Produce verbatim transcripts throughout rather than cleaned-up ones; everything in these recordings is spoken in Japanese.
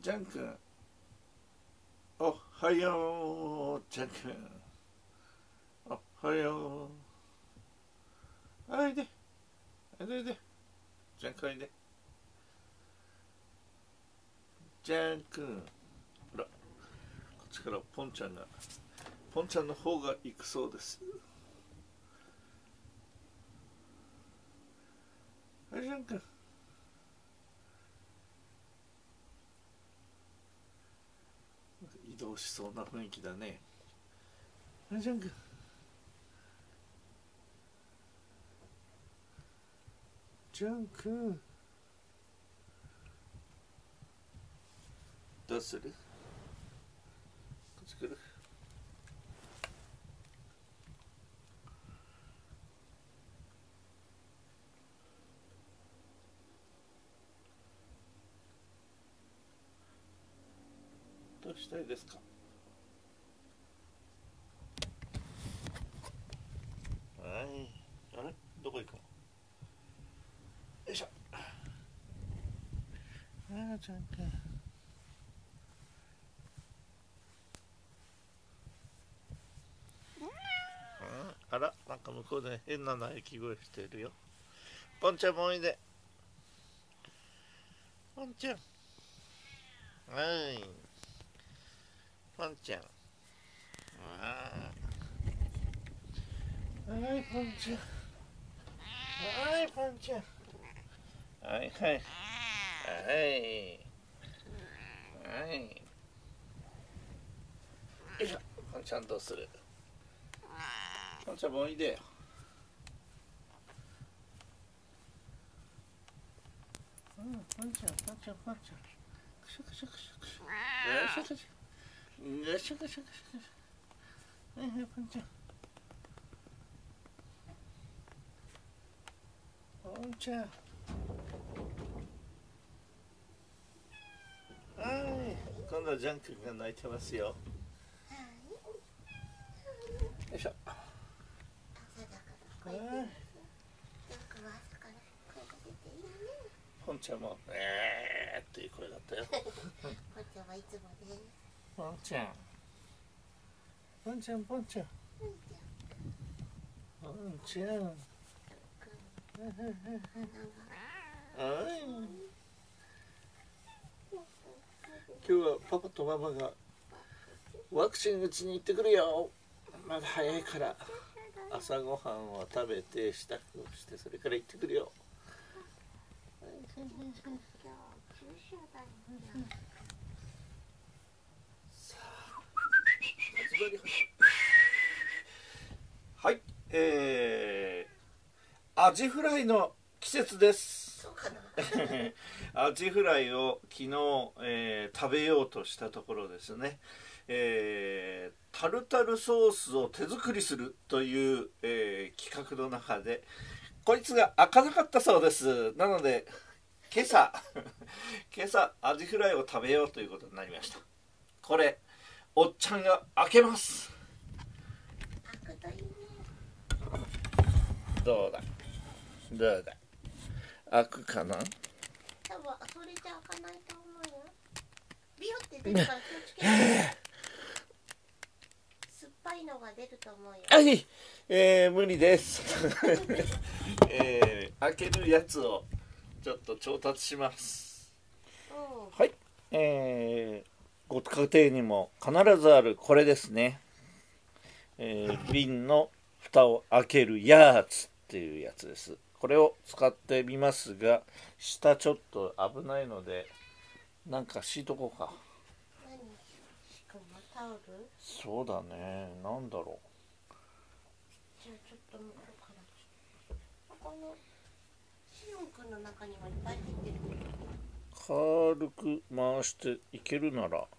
ジャン君、おはよう。ジャン君、おはよう。あいであいであいで、ジャン君あいで。ジャン君、ほら、こっちからポンちゃんがポンちゃんの方が行くそうです。はい、ジャン君、移動しそうな雰囲気だね。はい、ジャン君、ジャン君、どうする？こっち来る？どうしたいですか？はい。あれ？どこ行くの？よいしょ。ああ、ちゃんか。あら、なんか向こうで変な鳴き声してるよ。ポンちゃんもおいで。ポンちゃん。はい。ポンちゃん。ああ。はい、ポンちゃん。はい、ポンちゃん。はいはい。はい。はい。よいしょ。ポンちゃんどうする？ポンちゃんもおいでよ。うん、ポンちゃん、ポンちゃん、ポンちゃん。くしゃくしゃくしゃくしゃ。よいしょくしゃ。よいしょくしゃくしゃくしゃ。はいはい、ポンちゃん。ポンちゃん。はい、今度はジャン君が泣いてますよ。よいしょ。はい。ポンちゃんもえーっていう声だったよ。ポンちゃんはいつもです。ポンちゃん。ポンちゃん、ポンちゃん。ポンちゃん。はい。今日はパパとママがワクチン打ちに行ってくるよ。まだ早いから朝ごはんを食べて支度をしてそれから行ってくるよ。はい、えー、アジフライの季節です。アジフライを昨日、えー、食べようとしたところですね、えー、タルタルソースを手作りするという、えー、企画の中でこいつが開かなかったそうです。なので今朝今朝アジフライを食べようということになりました。これおっちゃんが開けます。どうだどうだ開くかな。 多分それじゃ開かないと思うよ。ビヨって出るから気をつけて。酸っぱいのが出ると思うよ。 はい、えー、無理です、えー、開けるやつをちょっと調達します。はい、えー、ご家庭にも必ずあるこれですね、えー、瓶の蓋を開けるやつっていうやつです。これを使ってみますが、下ちょっと危ないのでなんか敷いとこうか。 何敷くの？タオル？ そうだね、なんだろう。 じゃあちょっと向こうからこのシオンくんの中にはいっぱい入ってる。 軽く回していけるなら。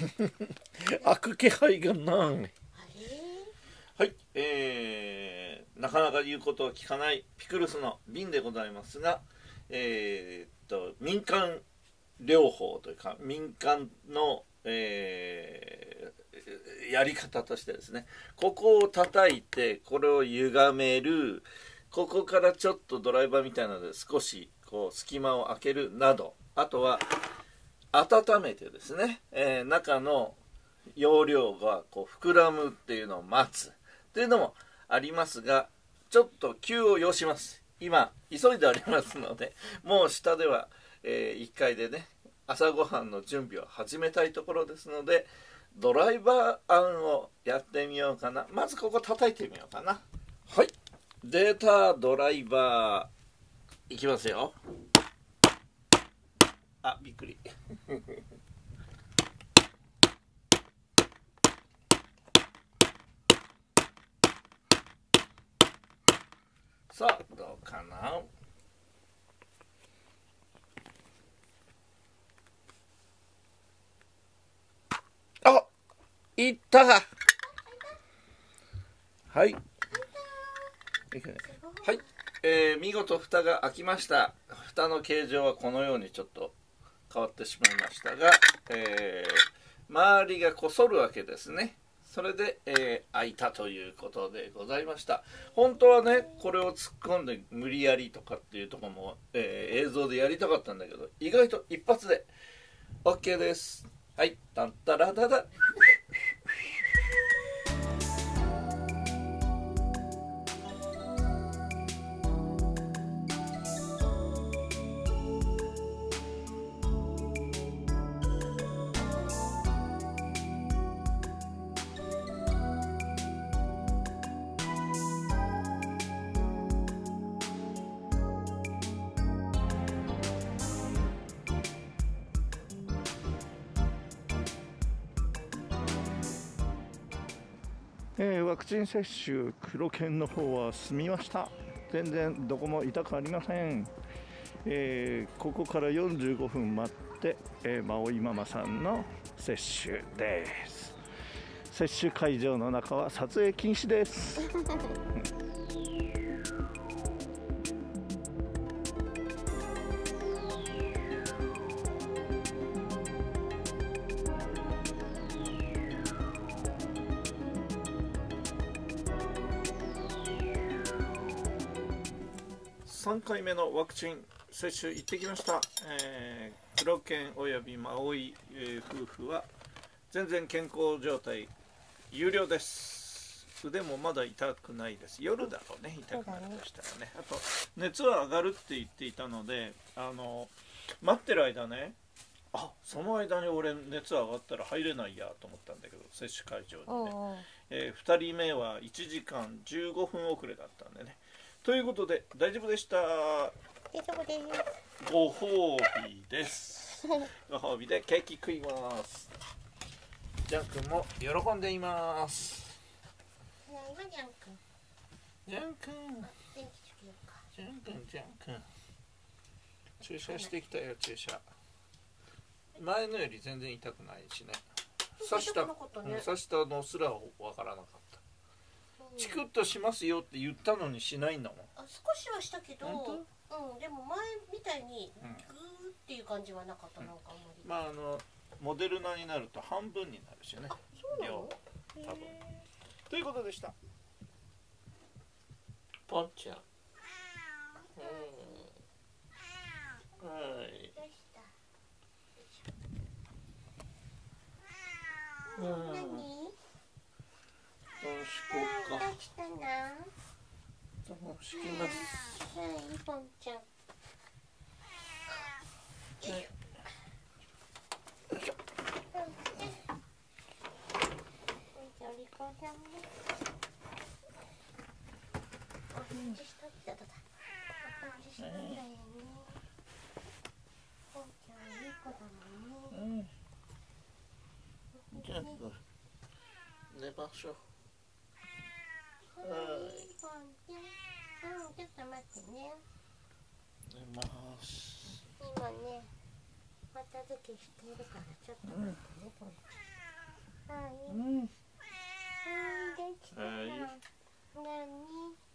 開く気配がない。 あれはい、えー、なかなか言うことを聞かないピクルスの瓶でございますが、えー、っと民間療法というか民間の、えー、やり方としてですね、ここを叩いてこれを歪める、ここからちょっとドライバーみたいなので少しこう隙間を開けるなど、あとは温めてですね、えー、中の容量がこう膨らむっていうのを待つっていうのもありますが、ちょっと急を要します。今急いでありますので、もう下では、えー、いっかいでね朝ごはんの準備を始めたいところですので、ドライバー案をやってみようかな。まずここ叩いてみようかな。はい、データドライバーいきますよ。あ、びっくりさあどうかな。あ、いった。はい、はい、えー、見事蓋が開きました。蓋の形状はこのようにちょっと変わってしまいましたが、えー、周りがこそるわけですね。それで、えー、開いたということでございました。本当はねこれを突っ込んで無理やりとかっていうところも、えー、映像でやりたかったんだけど、意外と一発で OK です。はい、タンタラダダえー、ワクチン接種、黒犬の方は済みました。全然どこも痛くありません。えー、ここからよんじゅうごふん待って、えー、マオイママさんの接種です。接種会場の中は撮影禁止ですさんかいめのワクチン接種行ってきました。えー、黒犬およびマオイ、えー、夫婦は全然健康状態有料です。腕もまだ痛くないです。夜だろうね、痛くなるとしたらね。あと熱は上がるって言っていたので、あの待ってる間ね、あ、その間に俺熱上がったら入れないやと思ったんだけど、接種会場にね、おうおう、えー、ふたりめはいちじかんじゅうごふん遅れだったんでね。ということで大丈夫でした。 大丈夫です。 ご褒美ですご褒美でケーキ食います。ジャン君も喜んでいます。 ジャン君ジャン君ジャン君ジャン君注射してきたよ。注射前のより全然痛くないしね。刺した、ね、刺したのすらわからなかった。チクッとしますよって言ったのにしないんだもん。 あ、少しはしたけど、うん、でも前みたいにグーっていう感じはなかった、うん、なんかあんまり。 まああのモデルナになると半分になるしね。 あ、そうなの？ 多分。ということでした。ポンちゃん。うん。はい。 どうした？ うん。 何？ どうしこうか。 どうしたの？ どうしきます。 はい、ポンちゃん。よいしょ。お利口さんね。お返事しとったとだ。お返事しとんだよね。ポンちゃんいい子だもんね。 うん。じゃあ寝ましょう。 はい。ポンちゃん。うん、ちょっと待ってね。 寝ます。 今ね、片付けしてるからちょっと待ってね、ポンちゃん。 はい。 うん。 できたら。 はい。 何？